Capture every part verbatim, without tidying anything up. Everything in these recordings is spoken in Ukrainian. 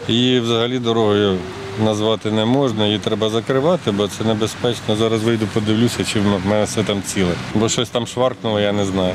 Її взагалі дорогою назвати не можна, її треба закривати, бо це небезпечно. Зараз вийду, подивлюся, чи в мене все там ціле. Бо щось там шваркнуло, я не знаю.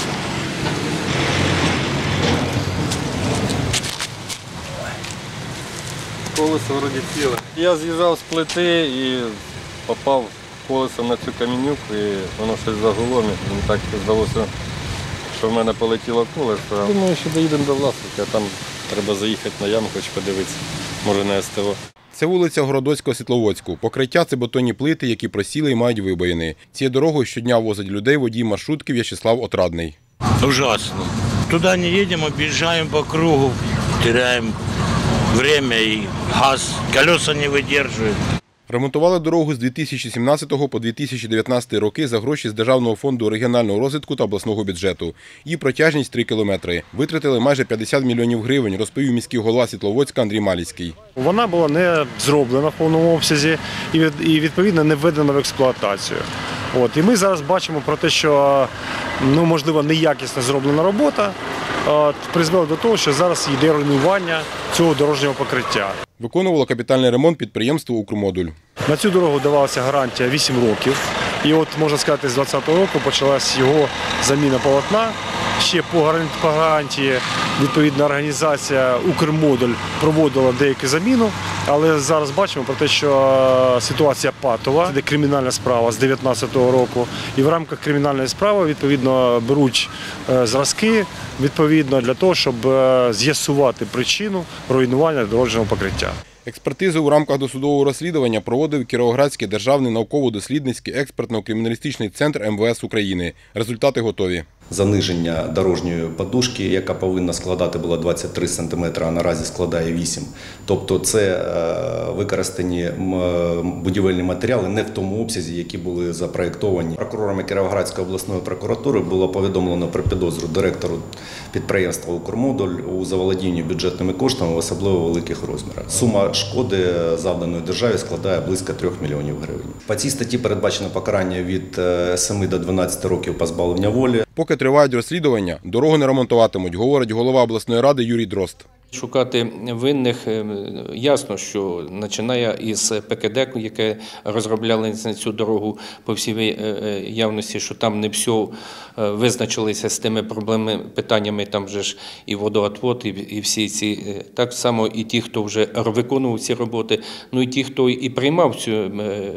Колесо вроді ціле. Я з'їжджав з плити і попав колесом на цю камінюку, і воно щось загуло. Мені так здалося, що в мене полетіло колесо. Думаю, що доїдемо до Власовки, а там треба заїхати на яму, хоч подивитися, може на ес те о. Це вулиця Городоцько-Світловодську. Покриття – це бетонні плити, які просіли і мають вибоїни. Цією дорогою щодня возить людей водій маршрутки В'ячеслав Отрадний. Ужасно. Туди не їдемо, об'їжджаємо по кругу, теряємо время і газ, колеса не витримують. Ремонтували дорогу з дві тисячі сімнадцятого по дві тисячі дев'ятнадцятий роки за гроші з Державного фонду регіонального розвитку та обласного бюджету. Її протяжність – три кілометри. Витратили майже п'ятдесят мільйонів гривень, розповів міський голова Світловодська Андрій Маліцький. Вона була не зроблена в повному обсязі і, відповідно, не введена в експлуатацію. От. І ми зараз бачимо про те, що, ну, можливо, неякісно зроблена робота от, призвела до того, що зараз йде руйнування цього дорожнього покриття. Виконувало капітальний ремонт підприємство «Укрмодуль». На цю дорогу давалася гарантія вісім років. І от, можна сказати, з двадцятого року почалась його заміна полотна. Ще по гарантії, відповідна організація «Укрмодуль» проводила деяку заміну, але зараз бачимо про те, що ситуація патова, де кримінальна справа з дві тисячі дев'ятнадцятого року, і в рамках кримінальної справи, відповідно, беруть зразки, відповідно, для того, щоб з'ясувати причину руйнування дорожнього покриття. Експертизу у рамках досудового розслідування проводив Кіровоградський державний науково-дослідницький експертно-криміналістичний центр ем ве ес України. Результати готові. Заниження дорожньої подушки, яка повинна складати була двадцять три сантиметри, а наразі складає вісім. Тобто це використані будівельні матеріали не в тому обсязі, які були запроєктовані. Прокурорами Кіровоградської обласної прокуратури було повідомлено про підозру директору підприємства «Укрмодуль» у заволодінні бюджетними коштами в особливо великих розмірах. Сума шкоди, завданої державі, складає близько трьох мільйонів гривень. По цій статті передбачено покарання від семи до дванадцяти років позбавлення волі. Поки тривають розслідування, дорогу не ремонтуватимуть, говорить голова обласної ради Юрій Дрозд. Шукати винних, ясно, що починає із пе ке де, яке розробляли на цю дорогу по всій явності, що там не все визначилися з тими проблемами, питаннями, там вже ж і водоотвод, і всі ці, так само і ті, хто вже виконував ці роботи, ну і ті, хто і приймав цю,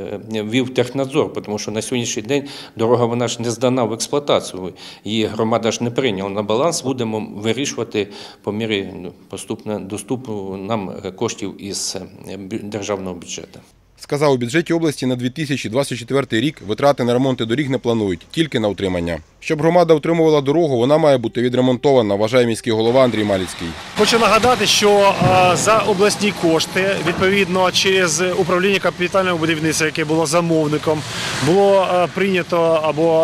вів технадзор, тому що на сьогоднішній день дорога, вона ж не здана в експлуатацію, її громада ж не прийняла на баланс, будемо вирішувати по мірі доступу нам коштів із державного бюджету. Сказав, у бюджеті області на дві тисячі двадцять четвертий рік витрати на ремонти доріг не планують, тільки на утримання. Щоб громада утримувала дорогу, вона має бути відремонтована, вважає міський голова Андрій Маліцький. Хочу нагадати, що за обласні кошти, відповідно, через управління капітального будівництва, яке було замовником, було прийнято або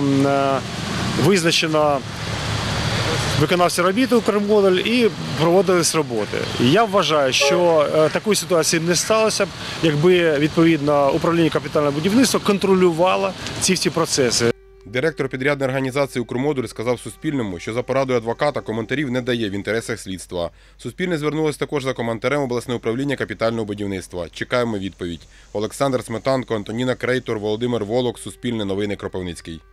визначено виконавці робіт «Укрмодуль» і проводились роботи. І я вважаю, що такої ситуації не сталося б, якби, відповідно, управління капітального будівництва контролювало ці всі процеси. Директор підрядної організації «Укрмодуль» сказав Суспільному, що за порадою адвоката коментарів не дає в інтересах слідства. Суспільне звернулося також за коментарем обласне управління капітального будівництва. Чекаємо відповідь. Олександр Сметанко, Антоніна Крейтор, Володимир Волок, Суспільне новини, Кропивницький.